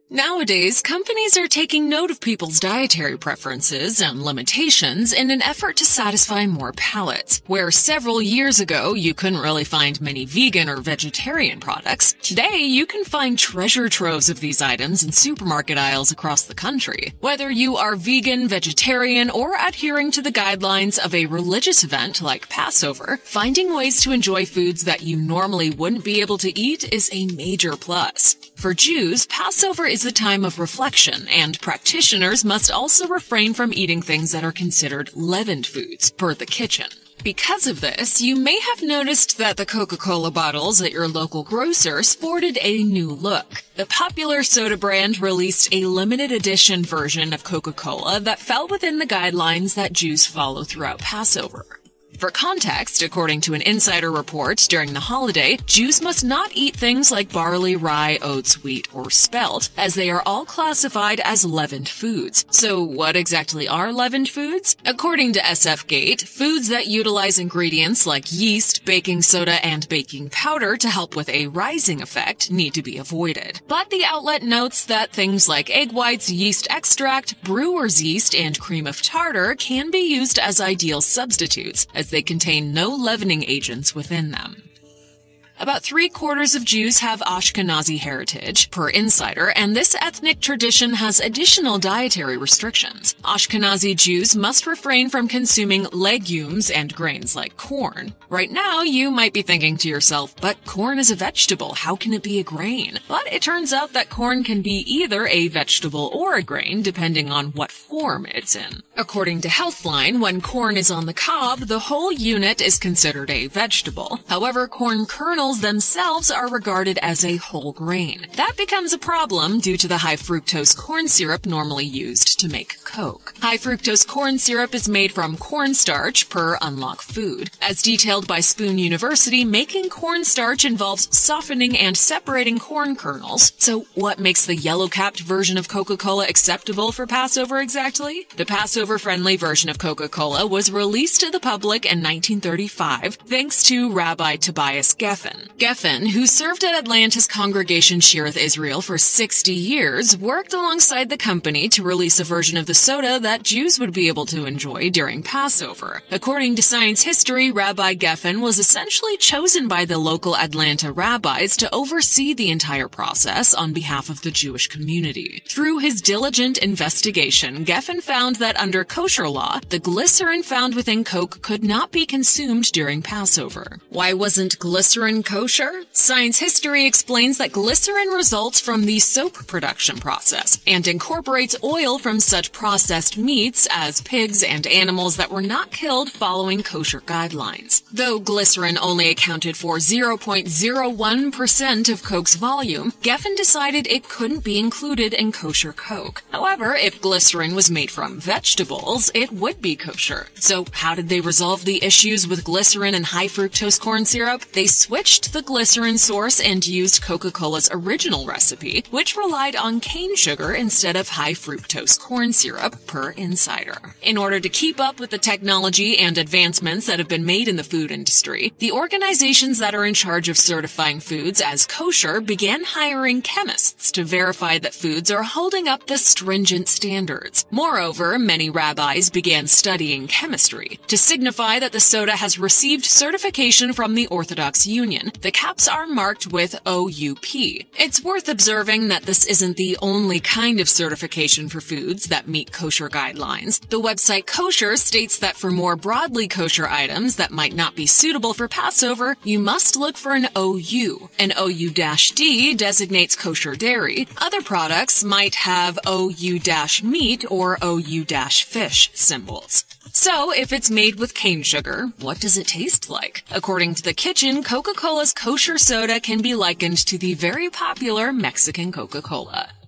Nowadays, companies are taking note of people's dietary preferences and limitations in an effort to satisfy more palates. Where several years ago you couldn't really find many vegan or vegetarian products, today you can find treasure troves of these items in supermarket aisles across the country. Whether you are vegan, vegetarian, or adhering to the guidelines of a religious event like Passover, finding ways to enjoy foods that you normally wouldn't be able to eat is a major plus. For Jews, Passover is the time of reflection, and practitioners must also refrain from eating things that are considered leavened foods, per the kitchen. Because of this, you may have noticed that the Coca-Cola bottles at your local grocer sported a new look. The popular soda brand released a limited edition version of Coca-Cola that fell within the guidelines that Jews follow throughout Passover. For context, according to an insider report, during the holiday, Jews must not eat things like barley, rye, oats, wheat, or spelt, as they are all classified as leavened foods. So what exactly are leavened foods? According to SFGate, foods that utilize ingredients like yeast, baking soda, and baking powder to help with a rising effect need to be avoided. But the outlet notes that things like egg whites, yeast extract, brewer's yeast, and cream of tartar can be used as ideal substitutes, as they contain no leavening agents within them. About 3/4 of Jews have Ashkenazi heritage, per Insider, and this ethnic tradition has additional dietary restrictions. Ashkenazi Jews must refrain from consuming legumes and grains like corn. Right now, you might be thinking to yourself, but corn is a vegetable, how can it be a grain? But it turns out that corn can be either a vegetable or a grain, depending on what form it's in. According to Healthline, when corn is on the cob, the whole unit is considered a vegetable. However, corn kernels themselves are regarded as a whole grain. That becomes a problem due to the high fructose corn syrup normally used to make Coke. High fructose corn syrup is made from cornstarch, per Unlock Food. As detailed by Spoon University, making cornstarch involves softening and separating corn kernels. So what makes the yellow-capped version of Coca-Cola acceptable for Passover exactly? The Passover-friendly version of Coca-Cola was released to the public in 1935 thanks to Rabbi Tobias Geffen. Geffen, who served at Atlanta's Congregation Shearith Israel for 60 years, worked alongside the company to release a version of the soda that Jews would be able to enjoy during Passover. According to Science History, Rabbi Geffen was essentially chosen by the local Atlanta rabbis to oversee the entire process on behalf of the Jewish community. Through his diligent investigation, Geffen found that under kosher law, the glycerin found within Coke could not be consumed during Passover. Why wasn't glycerin kosher? Science History explains that glycerin results from the soap production process and incorporates oil from such processed meats as pigs and animals that were not killed following kosher guidelines. Though glycerin only accounted for 0.01% of Coke's volume, Geffen decided it couldn't be included in kosher Coke. However, if glycerin was made from vegetables, it would be kosher. So how did they resolve the issues with glycerin and high fructose corn syrup? They switched the glycerin source and used Coca-Cola's original recipe, which relied on cane sugar instead of high fructose corn syrup, per Insider. In order to keep up with the technology and advancements that have been made in the food industry, the organizations that are in charge of certifying foods as kosher began hiring chemists to verify that foods are holding up the stringent standards. Moreover, many rabbis began studying chemistry to signify that the soda has received certification from the Orthodox Union. The caps are marked with OUP. It's worth observing that this isn't the only kind of certification for foods that meet kosher guidelines. The website Kosher states that for more broadly kosher items that might not be suitable for Passover, you must look for an OU. An OU-D designates kosher dairy. Other products might have OU-meat or OU-fish symbols. So, if it's made with cane sugar, what does it taste like? According to The Kitchen, Coca-Cola's kosher soda can be likened to the very popular Mexican Coca-Cola.